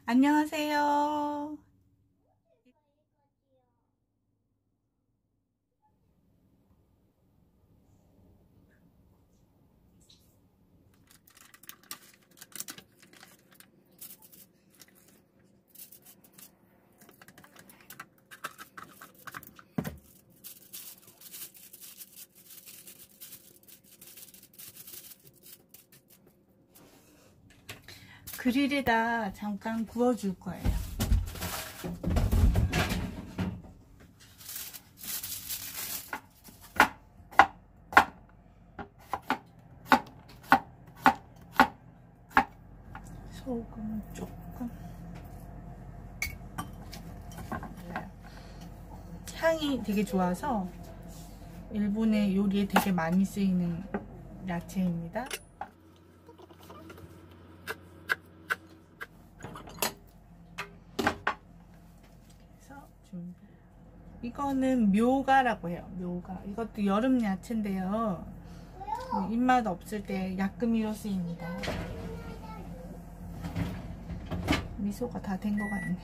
안녕하세요. 그릴에다 잠깐 구워줄 거예요. 소금 조금. 향이 되게 좋아서 일본의 요리에 되게 많이 쓰이는 야채입니다. 이거는 묘가라고 해요. 묘가. 이것도 여름 야채인데요. 입맛 없을 때 약금이로 쓰입니다. 미소가 다 된 것 같네.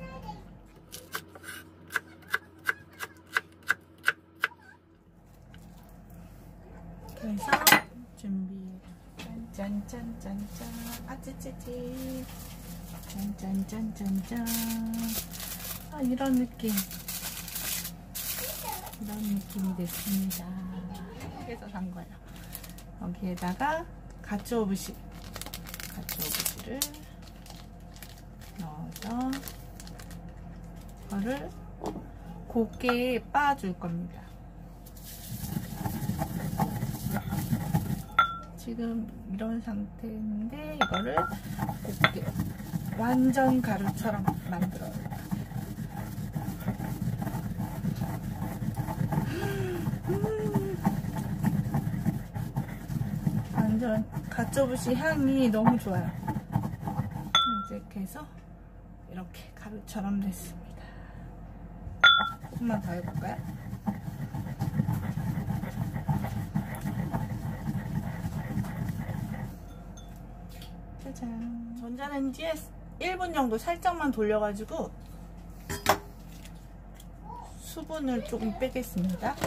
그래서 준비해. 짠짠짠짠짠. 아찌찌찌. 짠짠짠짠짠. 아, 이런 느낌이 됐습니다. 그래서 산 거예요. 여기에다가 가츠오부시를 넣어서 이거를 곱게 빻아줄 겁니다. 지금 이런 상태인데 이거를 곱게 완전 가루처럼 만들어요. 완전 가츠오부시 향이 너무 좋아요. 이렇게 해서 이렇게 가루처럼 됐습니다. 조금만 더 해볼까요? 짜잔. 전자레인지에 1분 정도 살짝만 돌려가지고 수분을 조금 빼겠습니다.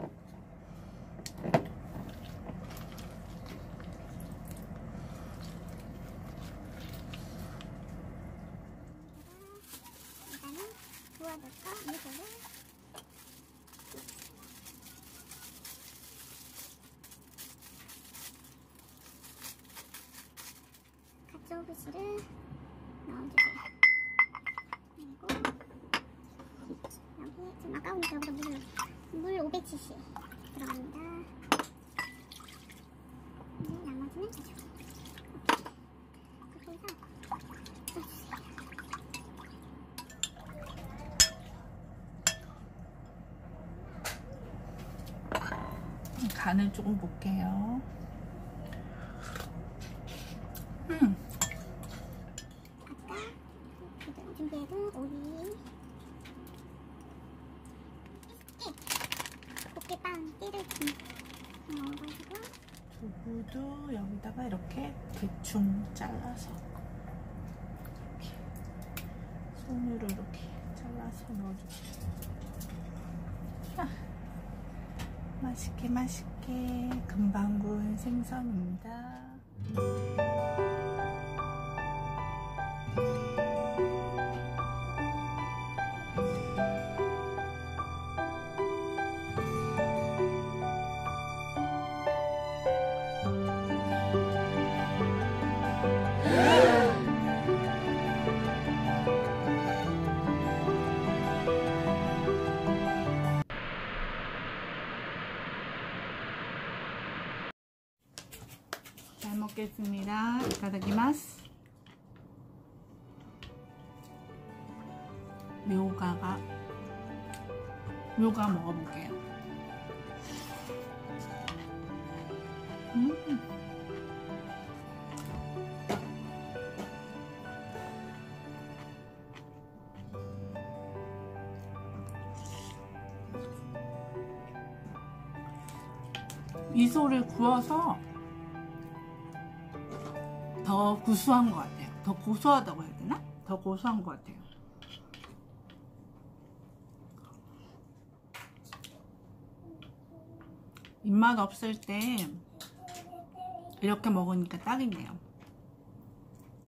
가츠오부시를 넣어주세요. 그리고 여기 지금 아까우니까 여기다 물 500cc 들어갑니다. 나머지는 가져. 그렇게 해서 간을 조금 볼게요. 아까 준비해둔 오이, 곱게빵 띠를 넣어가지고 두부도 여기다가 이렇게 대충 잘라서 이렇게 손으로 이렇게 잘라서 넣어주세요. 맛있게 금방 구운 생선입니다. 잘 먹겠습니다. 이타다키마스. 묘가 먹어볼게요. 미소를 구워서 더 구수한 것 같아요. 더 고소하다고 해야 되나? 더 고소한 것 같아요. 입맛 없을 때 이렇게 먹으니까 딱이네요.